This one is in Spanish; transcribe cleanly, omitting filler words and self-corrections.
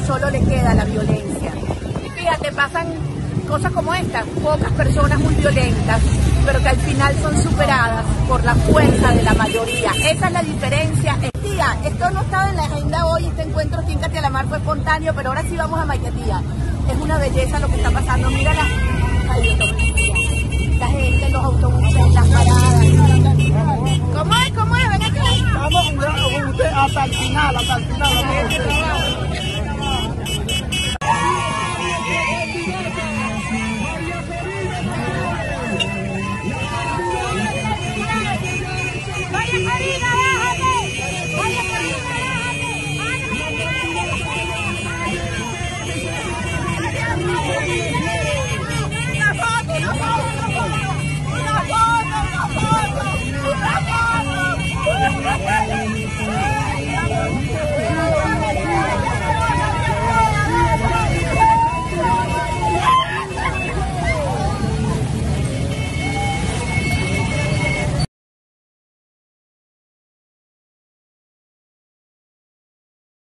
solo le queda la violencia. Fíjate, pasan cosas como estas, pocas personas muy violentas, pero que al final son superadas por la fuerza de la mayoría. Esa es la diferencia. Tía, esto no estaba en la agenda hoy, este encuentro Tíncate a la Mar fue espontáneo, pero ahora sí vamos a Maiquetía. Es una belleza lo que está pasando. Mira la gente en los autobuses, en las paradas. ¿Cómo es? ¿Cómo es? Ven acá. Vamos hasta el final, hasta el final.